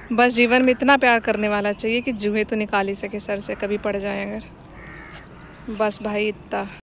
बस जीवन में इतना प्यार करने वाला चाहिए कि जूहे तो निकाल ही सके सर से, कभी पड़ जाए अगर। बस भाई इतना।